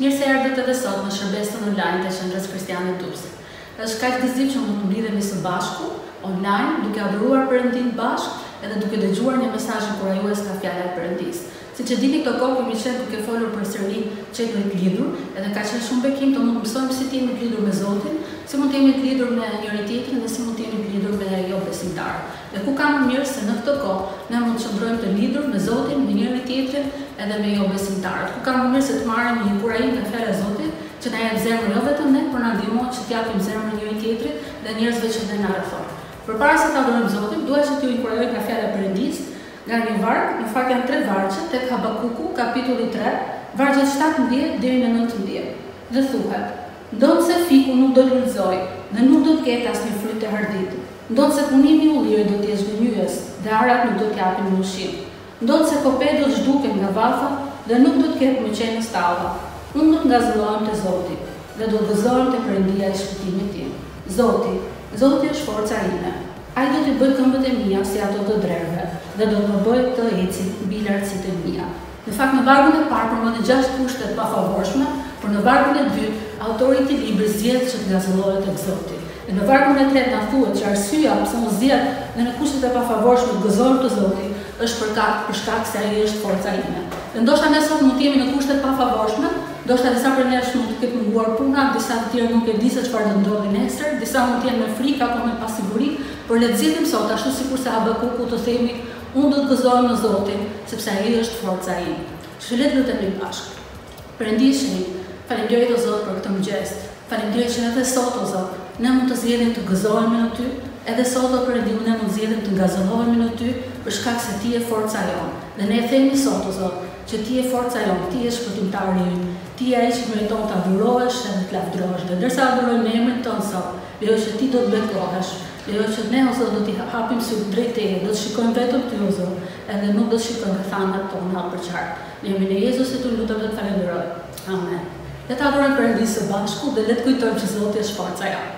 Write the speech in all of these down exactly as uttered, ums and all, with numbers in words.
Mirë se erdhët edhe sot në shërbesën online të Qendrës Kristiane Durrësi. Është kaq gëzim që mund të mblidhemi së bashku online, duke adhuruar Perëndin bashkë edhe duke dëgjuar një mesazh inkurajues nga fjala e Perëndisë. Siç e dini, këto kohë kemi qenë duke folur për sërinë që jemi të lidhur, edhe ka qenë shumë bekim të mund të mësojmë si të jemi të lidhur me Zotin, si mund të jemi të lidhur me njëri tjetrin dhe si mund të jemi të lidhur me jo besimtarë. Dhe ku ka më mirë se në këtë kohë ne mund të qëndrojmë të lidhur me Zotin, me njëri tjetrin edhe me jo besimtarët. Ku ka më mirë se të marrim një inkurajim nga fjala e Zotit, që na jep zemrën jo vetëm ne, por na ndihmon që të japim zemrën njëri tjetrit dhe njerëzve që ne na rrethojnë. Përpara se ta adhurojmë Zotin, dua që t'ju inkurajoj nga fjala e Perëndisë, nga një varg, në fakt janë tre vargje tek Habakuku, kapitulli tre, vargjet shtatëmbëdhjetë deri në nëntëmbëdhjetë. Dhe thuhet: ndonse fiku nuk do lulëzoj, dhe nuk do të ketë asnjë fryt të hardit. Ndonse punimi i ullirit do të jetë zhgënjyes, dhe arat nuk do të japin ushqim. Ndonse kopet do të zhduken nga vafa, dhe nuk do të ketë më qenë stalla. Unë do të ngazëllohem te Zoti, dhe do të gëzohem te Perëndia e shpëtimit tim. Zoti, Zoti është forca ime. Ai do t'i bëj këmbët e mia si ato të drerëve, dhe do të më bëj të eci mbi lartësitë e mia. Në fakt, në vargun e parë përmendën gjashtë kushte të pafavorshme, por në vargun e dytë autori i këtij libri zgjedh që të ngazëllohet tek Zoti. Dhe në vargun e tretë na thuhet që arsyeja pse u zgjedh dhe në kushtet e pafavorshme të gëzohem te Zoti është për shkak për shkak se ai është forca ime. Dhe ndoshta ne sot mund të jemi në kushte të pafavorshme, ndoshta disa prej nesh mund të ketë munguar puna, disa të tjerë nuk e di se çfarë do ndodhi nesër, disa mund të jenë me frikë apo me pasiguri, por le të zgjedhim sot ashtu sikurse Habakuku të themi: unë do të gëzohem në Zotin, sepse ai është forca ime. Kështu le të lutemi bashkë. Perëndi i shenjtë, faleminderit o Zot për këtë mëngjes. Faleminderit që edhe sot o Zot ne mund të zgjedhim të gëzohemi në Ty, edhe sot o Perëndi ne mund të zgjedhim të ngazëllohemi në Ty për shkak se Ti je forca jonë. Dhe ne themi sot o Zot që Ti je forca jonë, Ti je shpëtimtari ynë, Ti je ai që meriton të adhurohesh edhe të lavdërohesh. Dhe ndërsa adhurojmë në emrin Tënd sot, lejo që Ti do të bekohesh, lejo që ne o Zot do t'i hapim sy drejt Teje, do të shikojmë vetëm Ty o Zot, edhe nuk do të shikojmë thanat tona për qartë. Në emrin e Jezusit u lutem dhe të falenderoj. Amen. Le të adhurojmë Perëndin së bashku dhe le të kujtojmë që Zoti është forca jonë.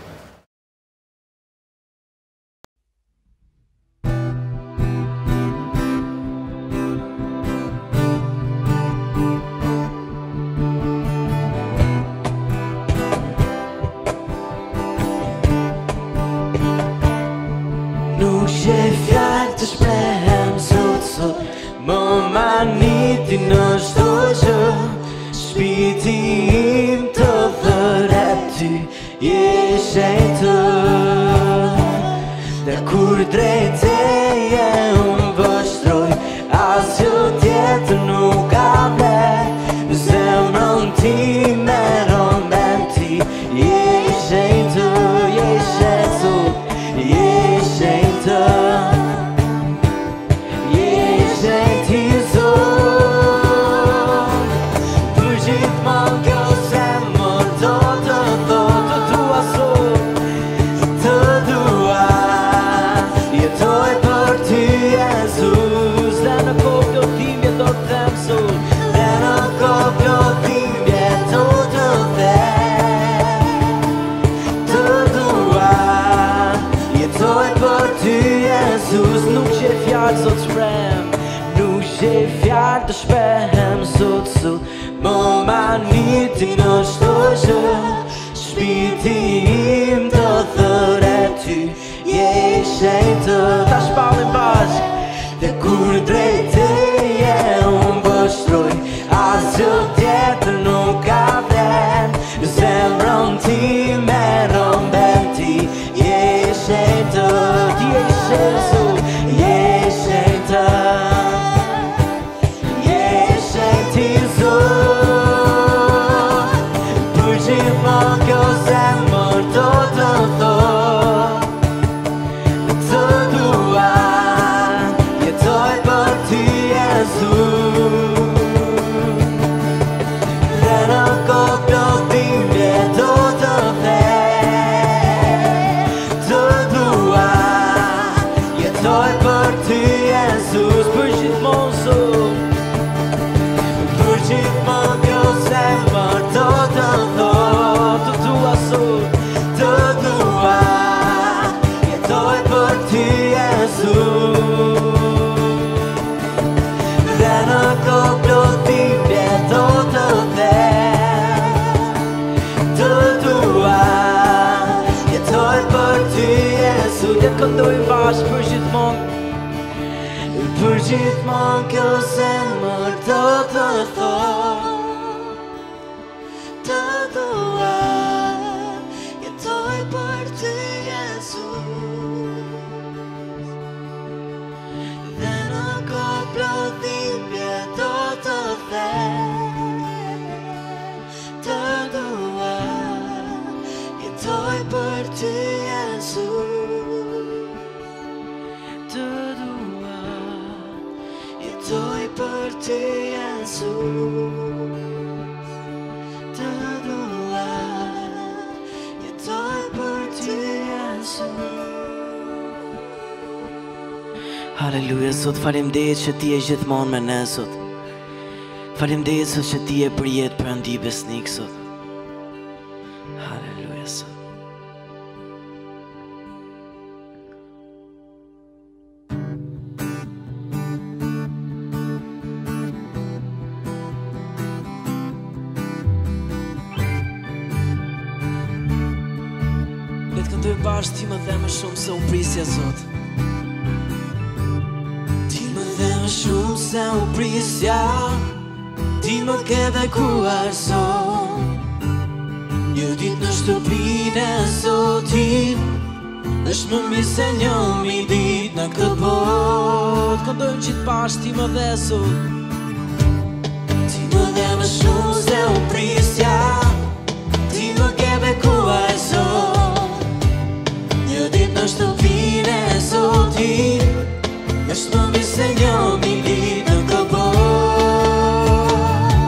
Nuk she fjalë të shprehem sot sot, më maniti në çdo gjë. Shpirti im të thëret Ty je shenjtë, dhe kur drejt Teje unë vështroj, asgjë tjetër nuk ka vler. Zemrën time romen Ti je shenjtë, je shenjtë, je shenjtë, je shenjtë i Zot. Nuk she fjalë sot shprem, nuk she fjalë të shprehem sot sot, më maniti në çdo gjë. Shpirti im të thëret Ty je shenjtë. Ta shpallim bashkë. Dhe kur drejt Teje unë vështroj, asgjë tjetër nuk ka vler. Zemrën time romen Ti je shenjtë, Ti je shenjtë. Dhe në kokë do t'i vjeto të dhe bashkë për gjithmonë. Për gjithmonë kjo zemër do të thot, të dua, jetoj për ty Jezus. Dhe në koplo dhimbje do të them, të dua, jetoj për ty Jezus. Të dua, jetoj për ty Jezus. Të dua, jetoj për ty Jezus. Halleluja, Zot, faleminderit që ti je gjithmonë me ne, Zot. Faleminderit Zot që ti je për jetë për andi besnik, Zot. Halleluja, Zot. Le të këndojmë bashkë, ti më dhe më shumë se u prisja, Zot. Ti më dhe më shumë se u prisja, ti më ke bekuar, Zot. Një ditë në shtëpinë e Zotit, është më mirë se një mi ditë në këtë botë. Këndojmë gjithë bashkë, ti më dhe, Zot. Ti më dhe më shumë se u prisja, ti më ke bekuar, Zot. Një ditë në shtëpinë e Zotit, është më mirë se një mi ditë në këtë botë.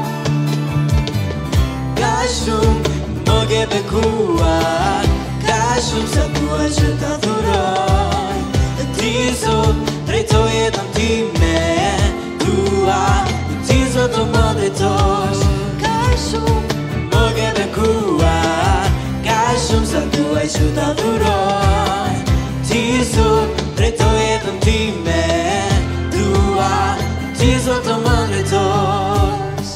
Ka shumë më ke bekuar, ka shumë sa dua që t'adhuroj. Ti, Zot, drejtoj jetën time, dua, ti, Zot, të më drejtosh. Ka shumë më ke bekuar, ka shumë sa dua që t'adhuroj. Ti, Zot, drejtoj jetën time, dua, ti, Zot, të më drejtosh.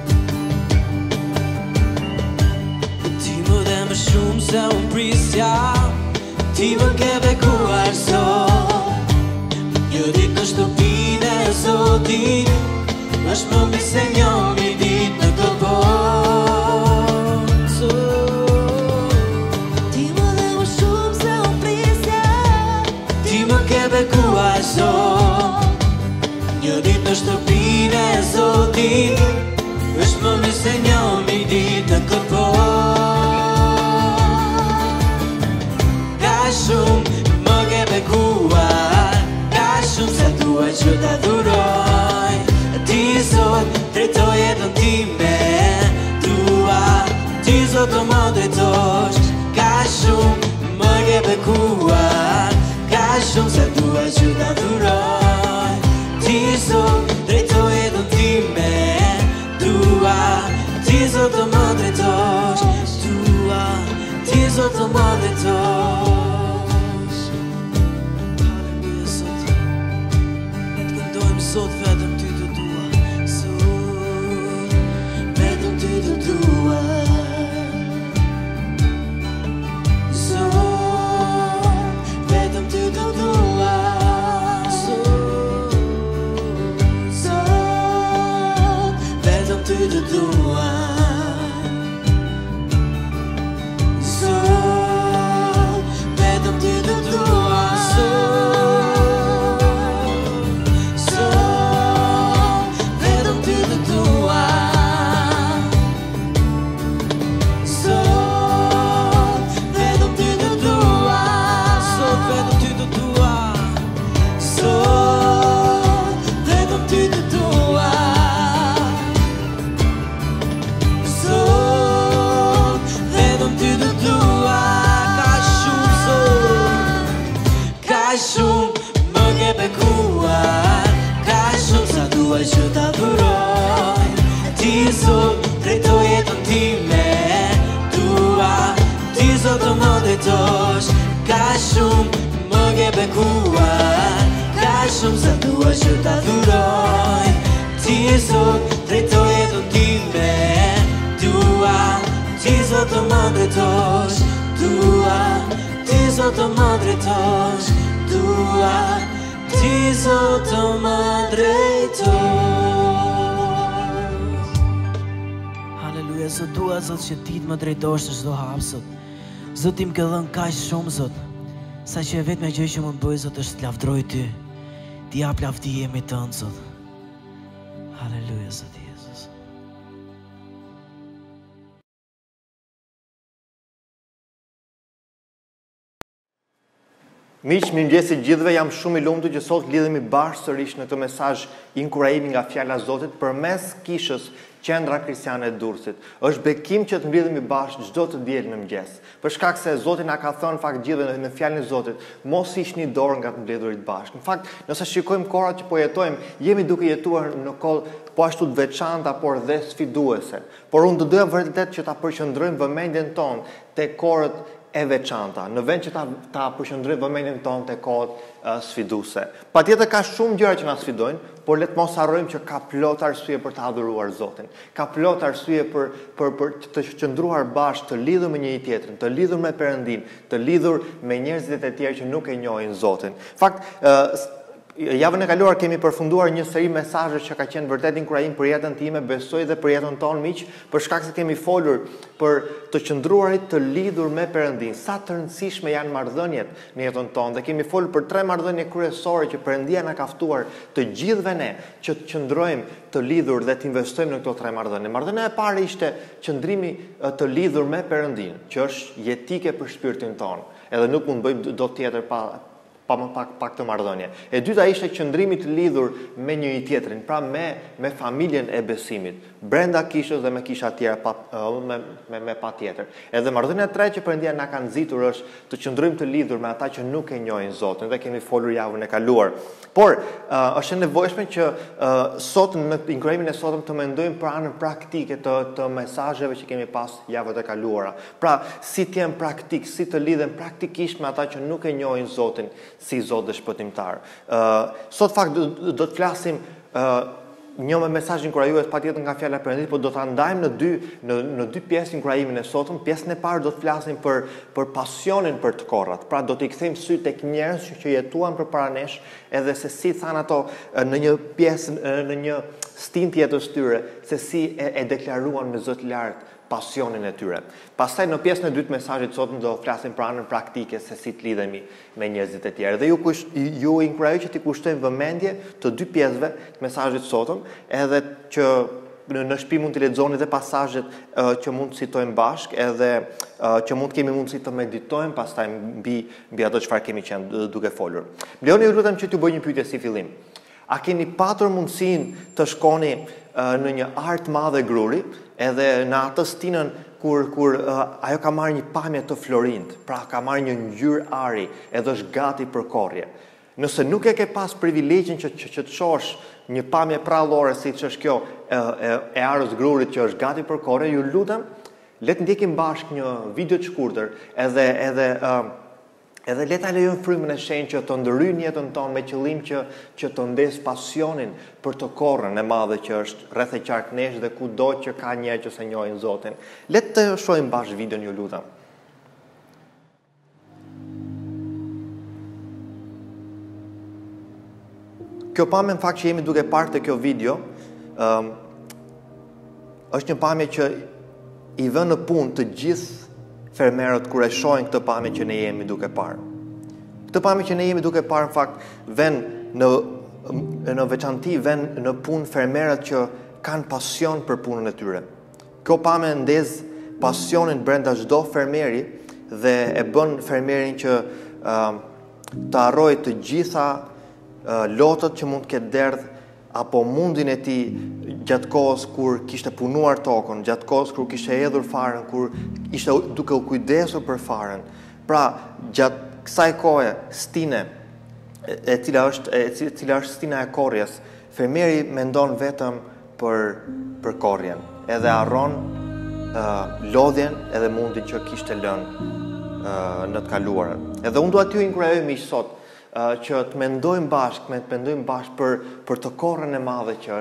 Ti më dhe më shumë se unë prisja, ti më ke bekuar, Zot. Një ditë në shtëpinë e Zotit, është më mirë se një mi ditë në këtë botë, Zot. Ti më dhe më shumë se unë prisja, ti më ke bekuar, Zot. Një ditë në shtëpinë e Zotit, është më mirë se një mi ditë në këtë botë. Ka shumë më ke bekuar, ka shumë sa dua që t'adhuroj. Ti, Zot, drejtoj jetën time, dua, ti, Zot, të më drejtosh. Ka shumë më ke bekuar, ka shumë sa dua që t'adhuroj. Ti, Zot, drejtoj jetën time, dua, ti, Zot, të më drejtosh. Dua, ti, Zot, të më drejtosh. Halleluja, Zot. Ne të këndojmë, Zot, vetëm ty të dua, Zot, vetëm ty të dua, Zot, vetëm ty të dua, Zot, Zot, vetëm ty të dua, Zot, vetëm ty të dua, Zot, Zot, vetëm ty të dua, Zot, vetëm ty të dua, Zot, vetëm ty të dua, Zot, vetëm ty të dua, Zot, vetëm ty të dua. Ka shumë, Zot, ka shumë më ke bekuar, ka shumë sa dua që t'adhuroj. Ti, Zot, drejtoj jetën time, dua, ti, Zot, të më drejtosh. Ka shumë më ke bekuar, ka shumë sa dua që t'adhuroj. Ti, Zot, drejtoj jetën time, dua, ti, Zot, të më drejtosh. Dua, ti, Zot, të më drejtosh. Dua tua, ti Zot të më drejtosh. Haleluja, Zot dua Zot që ti të më drejtosh në çdo hap Zot. Zot ti më ke dhënë kaq shumë Zot, sa që e vetmja gjë që mund bëj Zot është të lavdroj ty. Ti jap lavdi jemi tënd Zot. Haleluja Zot Jezus. Miq, mirëmëngjes gjithëve, jam shumë i lumtur që sot lidhemi bashkë sërish në këtë mesazh inkurajimi nga fjala e Zotit përmes kishës Qendra Kristiane e Durrësit. Është bekim që të mbledhemi bashkë çdo të diel në mëngjes. Për shkak se Zoti na ka thënë fakt gjithë në fjalën e Zotit, mos hiqni dorë nga të mbledhurit bashkë. Në fakt, nëse shikojmë kohrat që po jetojmë, jemi duke jetuar në kohë po ashtu të veçanta, por dhe sfiduese. Por unë do doja vërtet që ta përqendrojmë vëmendjen tonë te kohët e veçanta, në vend që ta, ta përqendrojmë vëmendjen tonë te kohët uh, sfiduese. Patjetër ka shumë gjëra që na sfidojnë, por le të mos harrojmë që ka plot arsye për të adhuruar Zotin. Ka plot arsye për për për të qëndruar bashkë, të lidhur me njëri tjetrin, të lidhur me Perëndin, të lidhur me njerëzit e tjerë që nuk e njohin Zotin. Fakt, uh, javën e kaluar kemi përfunduar një seri mesazhe që ka qenë vërtet inkurajim për jetën time, besoj dhe për jetën tonë miq, për shkak se kemi folur për të qëndruarit të lidhur me Perëndin. Sa të rëndësishme janë marrëdhëniet në jetën tonë dhe kemi folur për tre marrëdhënie kryesore që Perëndia na ka ftuar të gjithëve ne që të qëndrojmë të lidhur dhe të investojmë në këto tre marrëdhënie. Marrëdhënia e parë ishte qëndrimi të lidhur me Perëndin, që është jetike për shpirtin tonë, edhe nuk mund bëjmë dot tjetër pa pa më pak pak të marrëdhënie. E dyta ishte qëndrimi të lidhur me njëri tjetrin, pra me me familjen e besimit, brenda kishës dhe me kisha tjera pa, me me, me patjetër. Edhe marrëdhënia e tretë që Perëndia na ka nxitur është të qëndrojmë të lidhur me ata që nuk e njohin Zotin, dhe kemi folur javën e kaluar. Por uh, është e nevojshme që uh, sot në inkurajimin e sotëm të mendojmë për anën praktike të, të mesazheve që kemi pas javët e kaluara. Pra, si të jenë praktik, si të lidhen praktikisht me ata që nuk e njohin Zotin si Zot dhe shpëtimtar. Uh, sot fakt do, do të flasim uh, një me mesazh inkurajues patjetër nga fjala e Perëndimit, por do ta ndajmë në dy në në dy pjesë inkurajimin e sotëm. Pjesën e parë do të flasim për për pasionin për të korrat. Pra do t'i kthejmë sy tek njerëz që jetuan përpara nesh, edhe se si than ato në një pjesë në një stin tjetër tyre, se si e, e deklaruan me zot lart pasionin e tyre. Pastaj në pjesën e dytë të mesazhit sotëm do flasim për anën praktike se si të lidhemi me njerëzit e tjerë. Dhe ju kush, ju inkurajoj që t'i kushtojmë vëmendje të dy pjesëve të mesazhit sotëm, edhe që në, në shtëpi mund të lexoni dhe pasazhet uh, që mund të citojmë bashkë, edhe uh, që mund të kemi mundësi të meditojmë pastaj mbi mbi ato çfarë kemi qenë duke folur. Lejoni ju lutem që t'ju bëj një pyetje si fillim. A keni patur mundësinë të shkoni uh, në një art madhe gruri, edhe në atë stinën kur kur uh, ajo ka marrë një pamje të florint, pra ka marrë një ngjyrë ari, edhe është gati për korrje. Nëse nuk e ke pas privilegjin që që, që të shohësh një pamje prallore siç është kjo e, e, e arës grurit që është gati për korrje, ju lutem, le të ndjekim bashkë një video të shkurtër, edhe edhe uh, Edhe le ta lejojmë frymën e shenjtë që të ndryjë jetën tonë me qëllim që që të ndes pasionin për të korrën e madhe që është rreth e qark nesh dhe kudo që ka njerëz që se njohin Zotin. Le të shohim bashkë videon, ju lutem. Kjo pamje në fakt që jemi duke parë te kjo video, um, është një pamje që i vën në punë të gjithë fermerët kur e shohin këtë pamje që ne jemi duke parë. Këtë pamje që ne jemi duke parë në fakt vën në në veçanti vën në punë fermerët që kanë pasion për punën e tyre. Kjo pamje ndez pasionin brenda çdo fermeri dhe e bën fermerin që uh, të harrojë të gjitha uh, lotët që mund të ketë derdh apo mundin e tij gjatë kohës kur kishte punuar tokën, gjatë kohës kur kishte hedhur farën, kur ishte duke u kujdesur për farën. Pra, gjatë kësaj kohe, stine, e cila është e cila është stina e korrjes, fermeri mendon vetëm për për korrjen, edhe harron uh, lodhjen edhe mundin që kishte lënë uh, në të kaluarën. Edhe unë dua t'ju inkurajoj miq sot Uh, që të mendojmë bashkë, me të mendojmë bashkë për, për të korrën e madhe që është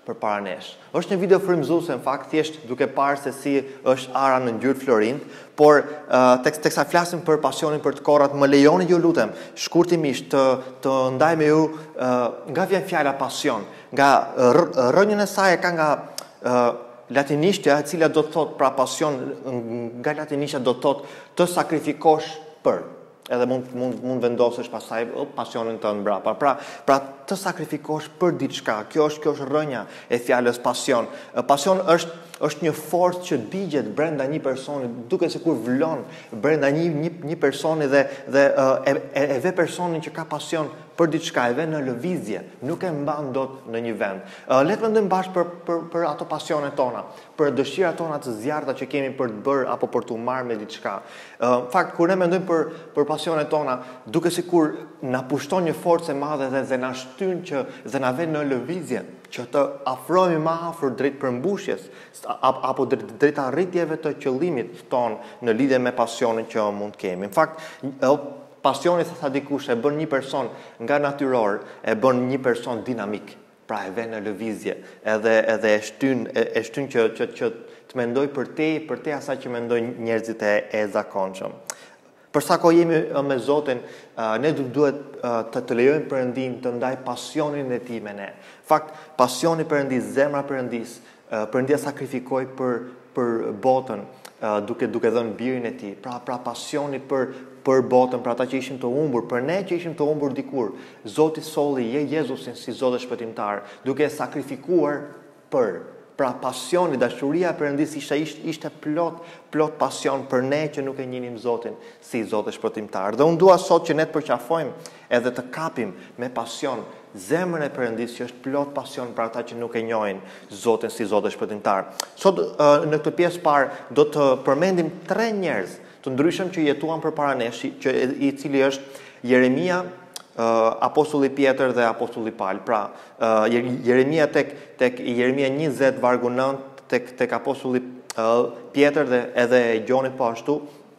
përpara nesh. Është një video frymëzuese në fakt, thjesht duke parë se si është ara në ngjyrë florint, por uh, tek teksa flasim për pasionin për të korrat, më lejoni ju lutem shkurtimisht të të ndaj me ju uh, nga vjen fjala pasion, nga rrënjën e saj e ka nga uh, latinishtja, e cila do të thotë pra pasion nga latinishtja do të thotë të sakrifikosh për. Edhe mund mund mund vendosësh pastaj pasionin tënd mbrapa. Pra, pra të sakrifikosh për diçka. Kjo është kjo është rrënja e fjalës pasion. Pasion është është një forcë që digjet brenda një personi, duke sikur vlon brenda një një, një personi dhe dhe e, e, e ve personin që ka pasion për diçka, e ve në lëvizje, nuk e mban dot në një vend. Le të mendojmë bashkë për për për ato pasionet tona, për dëshirat tona të zjarrta që kemi për të bërë apo për të marrë me diçka. Në fakt kur ne mendojmë për për pasionet tona, duke sikur na pushton një forcë e madhe dhe, dhe na shtyn që dhe na vjen në lëvizje, që të afrohemi më afër drejt përmbushjes apo drejt arritjeve të qëllimit ton në lidhje me pasionin që mund kemi. Në fakt, pasioni, sa dikush, e bën një person nga natyror, e bën një person dinamik, pra e vjen në lëvizje, edhe edhe e shtyn e, e shtyn që që që të mendoj për te, për te asaj që mendojnë njerëzit e, e zakonshëm. Për sa kohë jemi me Zotin, ne duhet të të lejojmë Perëndin të ndaj pasionin e tij me ne. Fakt, pasioni Perëndis, zemra Perëndis, Perëndia sakrifikoi për për botën, duke duke dhënë birin e tij. Pra pra pasioni për për botën, për ata që ishin të humbur, për ne që ishim të humbur dikur. Zoti solli je Jezusin si Zot dhe shpëtimtar, duke sakrifikuar për. Pra pasioni, dashuria e Perëndis ishte ishte plot plot pasion për ne që nuk e njinim Zotin si Zot dhe shpëtimtar. Dhe unë dua sot që ne të përqafojmë edhe të kapim me pasion zemrën e Perëndis që është plot pasion për ata që nuk e njohin Zotin si Zot dhe shpëtimtar. Sot në këtë pjesë parë do të përmendim tre njerëz të ndryshëm që jetuan përpara nesh, që i cili është Jeremia, Uh, apostulli Pjetër dhe apostulli Paul. Pra, uh, Jeremia tek tek Jeremia njëzet vargu nënt, tek tek apostulli uh, Pjetër dhe edhe Gjoni po ashtu,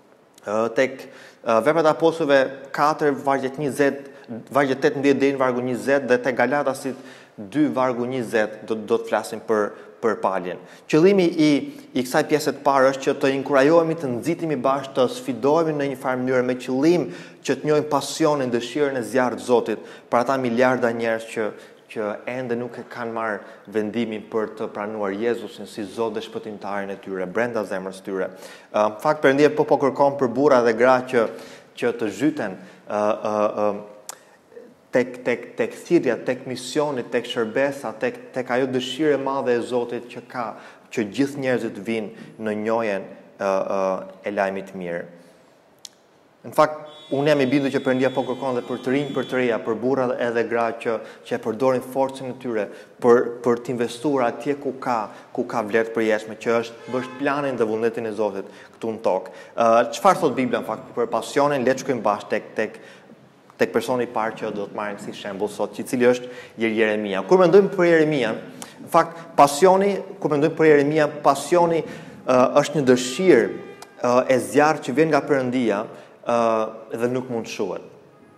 uh, tek uh, Veprat e Apostujve katër vargjet njëzet, vargjet tetëmbëdhjetë deri në vargu njëzet dhe tek Galatasit dy vargu njëzet do do të flasim për për paljen. Qëllimi i i kësaj pjese të parë është që të inkurajohemi të nxitemi bashkë, të sfidohemi në një farë mënyrë me qëllim që të njohim pasionin, dëshirën e zjarrt të Zotit për ata miliarda njerëz që që ende nuk e kanë marrë vendimin për të pranuar Jezusin si Zot dhe shpëtimtarin e tyre brenda zemrës tyre. Në uh, fakt Perëndia po po kërkon për burra dhe gra që që të zhyten uh, uh, uh, tek tek tek thirrja, tek misioni, tek shërbesa, tek tek ajo dëshirë e madhe e Zotit që ka që gjithë njerëzit vinë në njohjen uh, uh, e lajmit të mirë. Në fakt, unë jam i bindur që Perëndia po kërkon dhe për të rinj, për të reja, për burra edhe gra që që e përdorin forcën e tyre për për të investuar atje ku ka ku ka vlerë të përjetshme, që është bësh planin dhe vullnetin e Zotit këtu në tokë. Uh, çfarë thot Bibla në fakt për pasionin? Le të shkojmë bashkë tek tek tek personi i parë që do të marrim si shembull sot, i cili është Jeremia. Kur mendojmë për Jeremian, në fakt pasioni, kur mendojmë për Jeremia, pasioni uh, është një dëshirë uh, e zjarrt që vjen nga Perëndia uh, dhe nuk mund shuhet.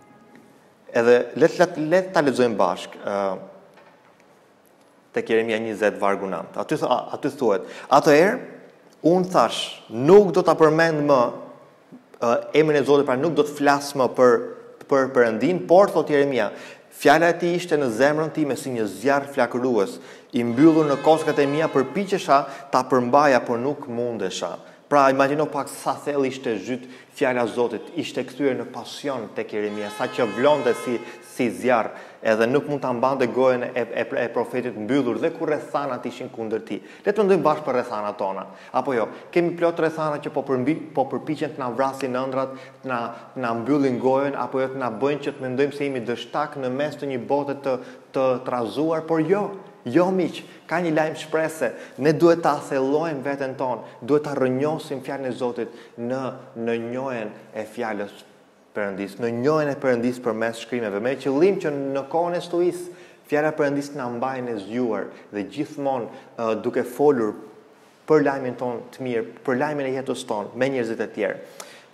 Edhe le të le ta lexojmë bashkë uh, tek Jeremia njëzet vargu nënt. Aty aty thuhet: "Atëherë unë thash, nuk do ta përmend më uh, emrin e Zotit, pra nuk do të flas më për për Perëndin, por thot Jeremia, fjala e tij ishte në zemrën time si një zjarr flakërues, i mbyllur në koskat e mia, përpiqesha ta përmbaja, por nuk mundesha." Pra, imagjino pak sa thellë ishte zhyt fjala e Zotit, ishte kthyer në pasion tek Jeremia, sa që vlonte si si zjarr, edhe nuk mund ta mbante gojen e, e, e profetit mbyllur dhe kur rrethanat ishin kundër tij. Le të mendojmë bashkë për rrethanat tona. Apo jo, kemi plot rrethana që po përmbi, po përpiqen të na vrasin ëndrat, të na të na mbyllin gojen, apo jo të na bëjnë që të mendojmë se jemi dështak në mes të një bote të të trazuar, por jo. Jo miq, ka një lajm shprese. Ne duhet ta thellojmë veten tonë, duhet ta rrënjosim fjalën e Zotit në në njohjen e fjalës Perëndis, në njohjen e Perëndis përmes shkrimeve, me qëllim që në kohën e stuisë fjala e Perëndis na mbajnë e zgjuar dhe gjithmonë uh, duke folur për lajmin ton të mirë, për lajmin e jetës tonë me njerëzit e tjerë.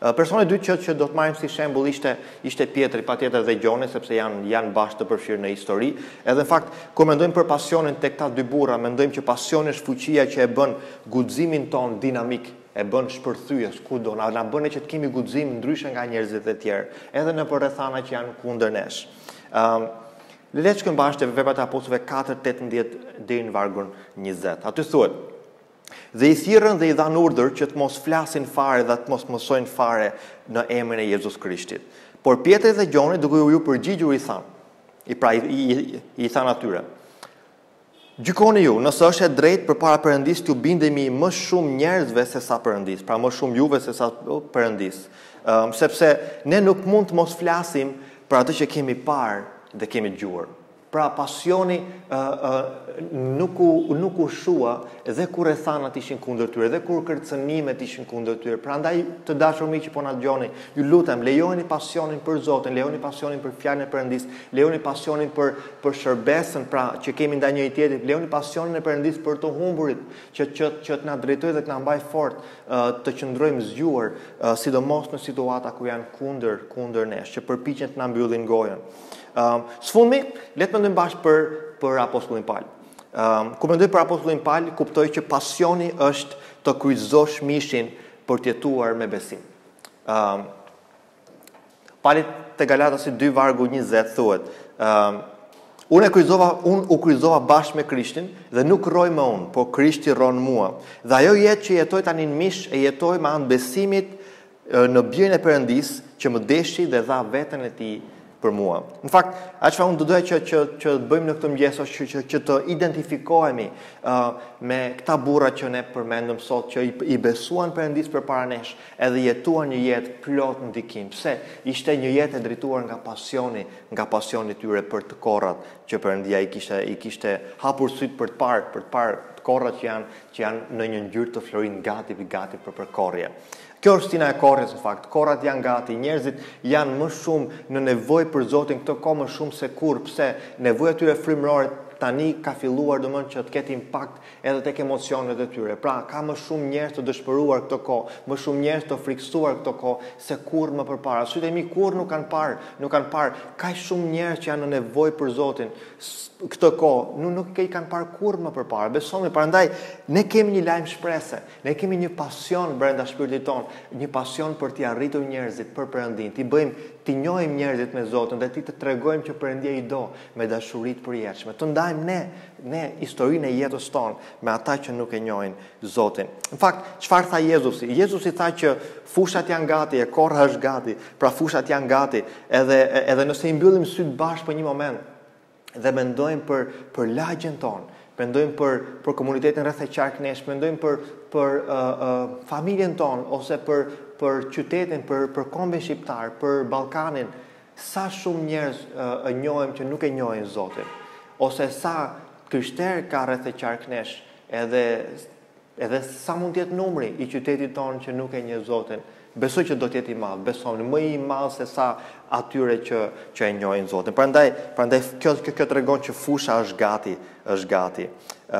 Personi i dytë që, që do të marrim si shembull ishte ishte Pietri, patjetër dhe Gjoni, sepse janë janë bashkë të përfshirë në histori. Edhe në fakt, kur mendojmë për pasionin tek këta dy burra, mendojmë që pasioni është fuqia që e bën guximin ton dinamik, e bën shpërthyes kudo, na na bën që të kemi guxim ndryshe nga njerëzit e tjerë, edhe në për rrethana që janë kundër nesh. Ëm um, Le të shkojmë bashkë te Veprat e Apostujve katër tetëmbëdhjetë deri në vargun njëzet. Aty thuhet: Dhe i thirrën dhe i dhanë urdhër që të mos flasin fare dhe të mos mësojnë fare në emrin e Jezus Krishtit. Por Pietri dhe Gjoni, duke u përgjigjur, i thanë, i pra i, i, i thanë atyre: Gjykoni ju, nëse është e drejtë përpara Perëndis t'ju bindemi më shumë njerëzve se sa Perëndis, pra më shumë juve se sa Perëndis. Um, sepse ne nuk mund të mos flasim për atë që kemi parë dhe kemi dëgjuar. Pra pasioni uh, uh, nuk u nuk u shua edhe kur rrethanat ishin kundër tyre, edhe kur kërcënimet ishin kundër tyre. Prandaj të dashur miq që po na dëgjoni, ju lutem, lejoni pasionin për Zotin, lejoni pasionin për fjalën e Perëndis, lejoni pasionin për për shërbesën pra që kemi ndaj njëri tjetrit, lejoni pasionin e Perëndis për të humburit, që që që të na drejtojë dhe të na mbajë fort, uh, të qëndrojmë zgjuar, uh, sidomos në situata ku janë kundër kundër nesh, që përpiqen të na mbyllin gojën. Um, Sfundmi, le të mendojmë bashkë për për apostullin Paul. Um, kur mendoj për apostullin Paul, kuptoj që pasioni është të kryqëzosh mishin për të jetuar me besim. Um, Pauli te Galatasit dy vargu njëzet thuhet: um, Unë e kryqëzova, unë u kryqëzova bashkë me Krishtin dhe nuk rroj më unë, por Krishti rron mua. Dhe ajo jetë që jetoj tani në mish e jetoj me anë besimit në birën e Perëndis që më deshi dhe dha veten e tij për mua. Në fakt, atë çfarë unë do doja që që që të bëjmë në këtë mëngjes është që, që, që të identifikohemi uh, me këta burra që ne përmendëm sot, që i, i besuan Perëndis përpara nesh, edhe jetuan një jetë plot ndikim. Pse? Ishte një jetë e drejtuar nga pasioni, nga pasioni i tyre për të korrat që Perëndia i kishte i kishte hapur syt për të parë, për të parë të korrat që janë që janë në një ngjyrë të florin gati gati për përkorrje. Kjo është stina e korrjes në fakt. Korrat janë gati, njerëzit janë më shumë në nevojë për Zotin këtë kohë më shumë se kur. Pse? Nevoja e tyre frymërore tani ka filluar domthonjë që të ketë impakt edhe tek emocionet e tyre. Pra, ka më shumë njerëz të dëshpëruar këtë kohë, më shumë njerëz të frikësuar këtë kohë se kur më përpara. Sytë e mi kur nuk kanë parë, nuk kanë parë kaq shumë njerëz që janë në nevojë për Zotin këtë kohë, nuk nuk i kanë parë kur më përpara. Besoni, prandaj ne kemi një lajm shprese, ne kemi një pasion brenda shpirtit ton, një pasion për t'i arritur njerëzit për Perëndin, t'i bëjmë, t'i njohim njerëzit me Zotin dhe t'i të tregojmë që Perëndia i do me dashuri të përjetshme. Të ndajmë ne, ne historinë e jetës tonë me ata që nuk e njohin Zotin. Në fakt, çfarë tha Jezusi? Jezusi tha që fushat janë gati, e korra është gati, pra fushat janë gati, edhe edhe nëse i mbyllim syt bashkë për një moment dhe mendojmë për për lagjen tonë, mendojmë për për komunitetin rreth e qark nesh, mendojmë për për uh, uh, familjen tonë ose për për qytetin, për për kombin shqiptar, për Ballkanin, sa shumë njerëz uh, e njohim që nuk e njohin Zotin, ose sa krishterë ka rreth e qark nesh, edhe edhe sa mund të jetë numri i qytetit tonë që nuk e njeh Zotin. Besoj që do të jetë i madh, besoni, më i madh se sa atyre që që e njohin Zotin. Prandaj, prandaj kjo kjo, kjo tregon që fusha është gati, është gati. Ë,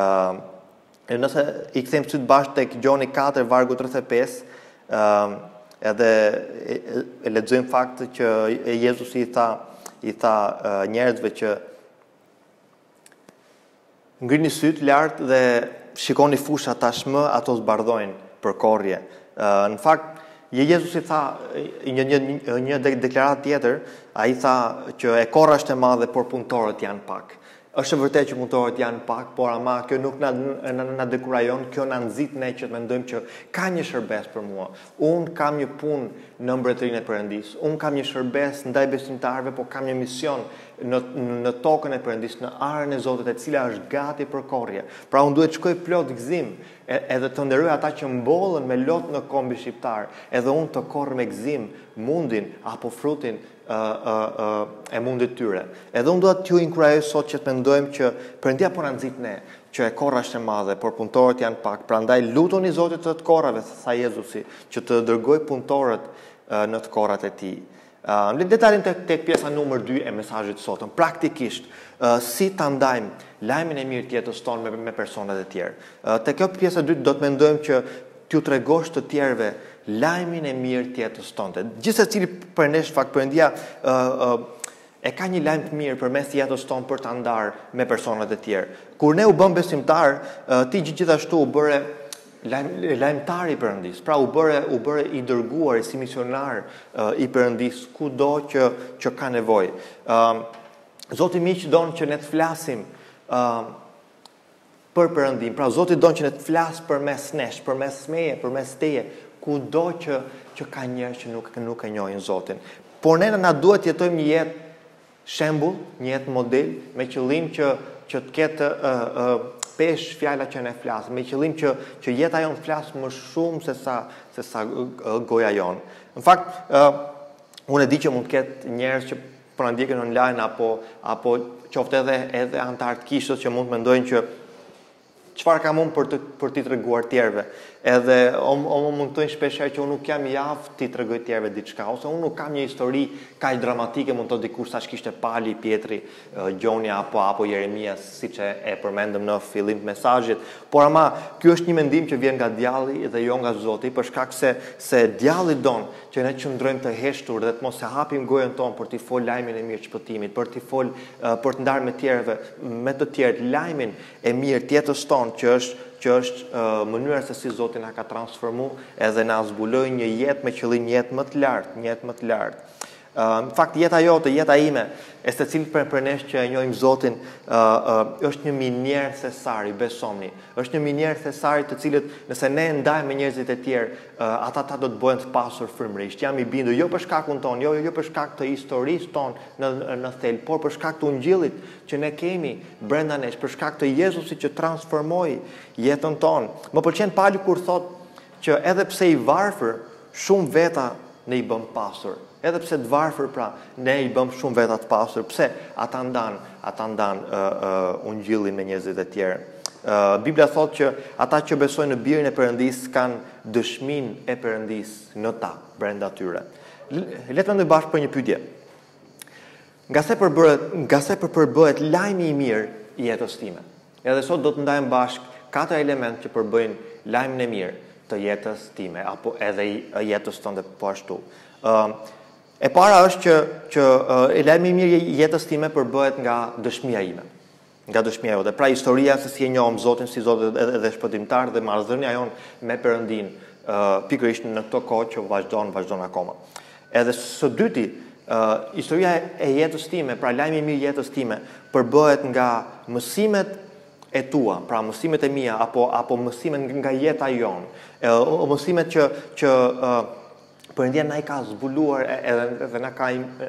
uh, nëse i kthejmë syt bashkë tek Gjoni katër vargu tridhjetë e pesë, ë, uh, edhe e, e lexojmë faktin që Jezusi i tha i tha uh, njerëzve që ngrini syt lart dhe shikoni fusha tashmë ato zbardhojnë për korrje. Uh, në fakt Jezusi tha një një një deklaratë tjetër, ai tha që e korra është e madhe por punëtorët janë pak. Është vërtet që punëtorët janë pak, por ama kjo nuk na na, na dekurajon, kjo na nxit ne që të mendojmë që ka një shërbes për mua. Un kam një punë në mbretërinë e Perëndis. Un kam një shërbes ndaj besimtarëve, por kam një mision në në tokën e Perëndis, në arën e Zotit, e cila është gati për korrje. Pra un duhet të shkoj plot gëzim, edhe të nderoj ata që mbollën me lot në kombi shqiptar, edhe un të korr me gëzim mundin apo frutin Uh, uh, uh, e mundit tyre. Edhe unë duhet t'ju inkurajoj sot që të mendojmë që Perëndia po na nxit ne, që e korra është e madhe, por punëtorët janë pak. Prandaj lutuni Zotit të të korrave, tha Jezusi, që të dërgoj punëtorët uh, në të korrat e tij. Uh, le të dalim tek tek pjesa numër dy e mesazhit sotëm. Praktikisht, uh, si ta ndajmë lajmin e mirë të jetës tonë me, me personat e tjerë. Uh, te kjo pjesa e dytë do të mendojmë që t'ju tregosh të tjerëve lajmin e mirë të jetës tonë. Gjithsecili për nesh fakt Perëndia uh, uh, e ka një lajm të mirë përmes jetës tonë për ta ndarë me personat e tjerë. Kur ne u bëm besimtar, uh, ti gjithashtu u bëre lajm, lajmtar i Perëndis. Pra u bëre u bëre i dërguar si misionar uh, i Perëndis kudo që që ka nevojë. Uh, Zoti miq don që ne të flasim uh, për Perëndin. Pra Zoti don që ne të flas përmes nesh, përmes meje, përmes teje, kudo që që ka njerëz që nuk nuk e njohin Zotin. Por ne na duhet të jetojmë një jetë shembull, një jetë model, me qëllim që që të ketë uh, uh, pesh fjala që ne flasim, me qëllim që që jeta jon të flasë më shumë se sa se sa uh, goja jon. Në fakt, uh, unë e di që mund të ketë njerëz që po na ndjekin online apo apo qoftë edhe edhe antar të kishës që mund të mendojnë që çfarë kam unë për të për t'i treguar tjerëve. Edhe o më mund të thonë shpesh që unë nuk jam i aftë t'i tregoj tjerëve diçka, ose unë nuk kam një histori kaq dramatike, mund të dikush sa kishte Pali, Pietri, Gjonja apo apo Jeremia, siç e përmendëm në fillim të mesazhit. Por ama ky është një mendim që vjen nga djalli dhe jo nga Zoti, për shkak se se djalli don që ne qëndrojmë të heshtur dhe të mos e hapim gojën tonë për t'i fol lajmin e mirë të shpëtimit, për t'i fol për të ndarë me tjerëve, me të tjerët lajmin e mirë të jetës tonë që është që është uh, mënyra se si Zoti na ka transformuar edhe na zbuloi një jetë me qëllim, një jetë më të lartë, një jetë më të lartë. Uh, në fakt jeta jote, jeta ime, e secilit për për nesh që e njohim Zotin, uh, uh, është një minjerë thesari, besomni. Është një minjerë thesari të cilët nëse ne ndajmë me njerëzit e tjerë, uh, ata ta do të bëhen të pasur frymërisht. Jam i bindur jo për shkakun ton, jo jo për shkak të historisë ton në në thel, por për shkak të ungjillit që ne kemi brenda nesh, për shkak të Jezusit që transformoi jetën tonë. Më pëlqen Pali kur thotë që edhe pse i varfër, shumë veta ne i bëm pasur. Edhe pse të varfër, pra, ne i bëm shumë veta të pasur. Pse? Ata ndan, ata ndan uh, uh, ungjillin me njerëzit e tjerë. Uh, Biblia thotë që ata që besojnë në birin e Perëndis kanë dëshminë e Perëndis në ta, brenda tyre. Le të mendojmë bashkë për një pyetje. Nga se përbëhet, nga se përbëhet lajmi i mirë i jetës time. Edhe sot do të ndajmë bashkë katër elementë që përbëjnë lajmin e mirë të jetës time apo edhe i jetës tonë po ashtu. Uh, E para është që, që uh, e lajmi i mirë i jetës time përbëhet nga dëshmia ime. Nga dëshmia jote. Pra historia se si e njohim Zotin si Zot edhe, edhe shpëtimtar dhe marrëdhënia jonë me Perëndin, uh, pikërisht në këtë kohë që vazhdon, vazhdon akoma. Edhe së dyti, uh, historia e jetës time, pra lajmi i mirë i jetës time përbëhet nga mësimet e tua, pra mësimet e mia apo apo mësimet nga jeta jonë. Uh, mësimet që që uh, Perëndia na i ka zbuluar edhe dhe na ka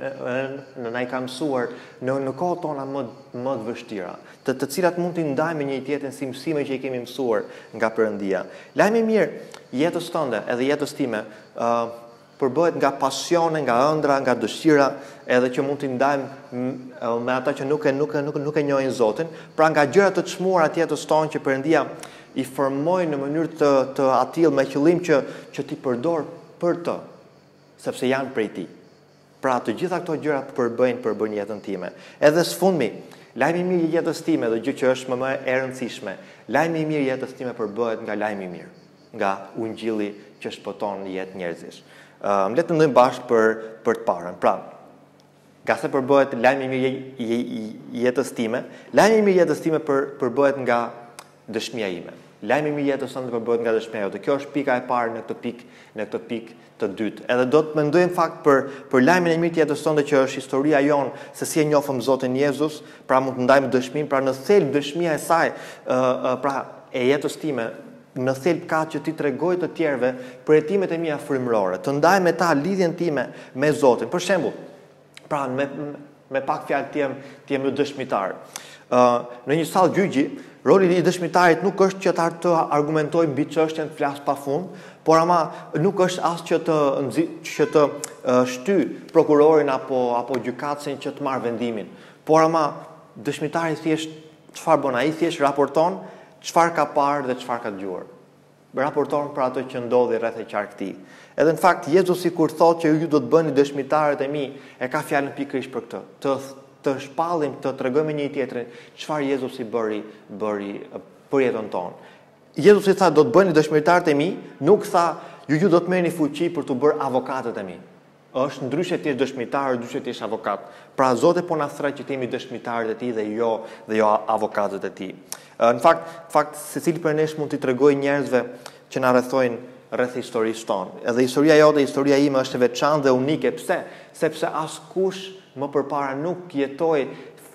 na i ka mësuar në në kohët tona më më të vështira, të të cilat mund t'i ndajmë me një tjetrin si mësime që i kemi mësuar nga Perëndia. Lajmi i mirë jetës tënde edhe jetës time uh, përbëhet nga pasione, nga ëndra, nga dëshira, edhe që mund t'i ndajmë me ata që nuk e nuk e nuk, nuk e njohin Zotin, pra nga gjëra të çmuara të jetës tonë që Perëndia i formoi në mënyrë të të atill me qëllim që që ti përdor për të, sepse janë prej ti. Pra të gjitha këto gjëra përbëjnë përbëjnë jetën time. Edhe sfundmi, lajmi i mirë i jetës time dhe gjë që është më më e rëndësishme, lajmi i mirë i jetës time përbëhet nga lajmi i mirë, nga ungjilli që shpëton jetë njerëzish. Um, le të ndojmë bashkë për për të parën. Pra, nga se përbëhet lajmi i mirë i, i, i jetës time, lajmi i mirë i jetës time për, përbëhet nga dëshmia ime. Lajmi i mirë i jetës tonë përbëhet nga dëshmia jote. Kjo është pika e parë në këtë pikë, në këtë pikë të dytë. Edhe do të mendojmë fakt për për lajmin e mirë të jetës tonë që është historia jonë se si e njohëm Zotin Jezus, pra mund të ndajmë dëshminë, pra në thelb dëshmia e saj, uh, uh, pra e jetës time, në thelb ka që ti tregoj të tjerëve për hetimet e mia frymërore, të ndaj me ta lidhjen time me Zotin. Për shembull, pra me me pak fjalë ti jam ti jam një dëshmitar. Uh, në një sallë gjyqi, roli i dëshmitarit nuk është që ta të argumentojë mbi çështjen, të flas pafund, por ama nuk është as që të që të uh, shty prokurorin apo apo gjykatësin që të marrë vendimin. Por ama dëshmitari thjesht çfarë bën ai, thjesht raporton çfarë ka parë dhe çfarë ka dëgjuar. Raporton për ato që ndodhi rreth e qarkëtij. Edhe në fakt Jezusi kur thotë që ju do të bëni dëshmitarët e mi, e ka fjalën pikërisht për këtë. Të të shpallim, të tregojmë një tjetrin çfarë Jezusi bëri bëri për jetën tonë. Jezusi tha do të bëni dëshmitarët e mi, nuk tha ju ju do të merrni fuqi për të bërë avokatët e mi. Është ndryshe ti je dëshmitar, ndryshe ti je avokat. Pra Zoti po na thret që të jemi dëshmitarët e tij dhe jo dhe jo avokatët e tij. Në fakt, në fakt secili prej nesh mund t'i tregoj njerëzve që na rrethojnë rreth historisë tonë. Edhe historia jote, historia ime është e veçantë dhe unike. Pse? Sepse askush më përpara nuk jetoi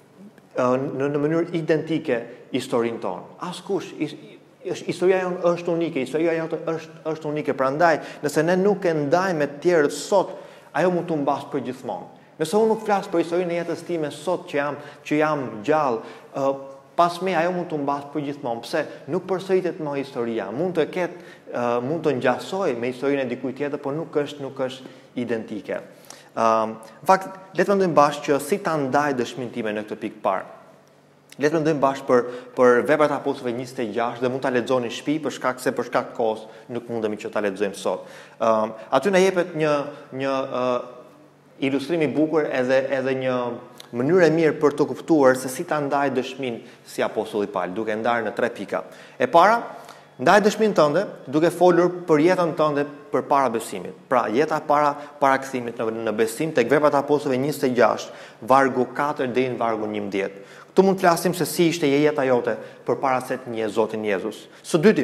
në në mënyrë identike historinë tonë. Askush. Historia jonë është unike, historia jote është është unike. Prandaj, nëse ne nuk e ndajmë me të tjerët sot, ajo mund të mbas për gjithmonë. Nëse unë nuk flas për historinë e jetës time sot që jam që jam gjallë, uh, pas me ajo mund të mbas për gjithmonë. Pse? Nuk përsëritet më historia. Mund të ketë, uh, mund të ngjasoj me historinë e dikujt tjetër, por nuk është nuk është identike. Um, në fakt, le të mendojmë bashkë që si ta ndaj dëshminë time në këtë pikë parë. Le të mendojmë bashkë për për Veprat e Apostujve njëzet e gjashtë dhe mund ta lexoni në shtëpi për shkak se për shkak të kohës nuk mundemi që ta lexojmë sot. Um, aty na jepet një një uh, ilustrim i bukur edhe edhe një mënyrë e mirë për të kuptuar se si ta ndaj dëshminë si apostulli Paul, duke ndarë në tre pika. E para, ndaj dëshminë tënde duke folur për jetën tënde përpara besimit. Pra, jeta para para kthimit në, në besim tek Veprat e Apostujve njëzet e gjashtë, vargu katër deri në vargu njëmbëdhjetë. Këtu mund të flasim se si ishte jeta jote përpara se të njeh Zotin Jezus. Së dyti,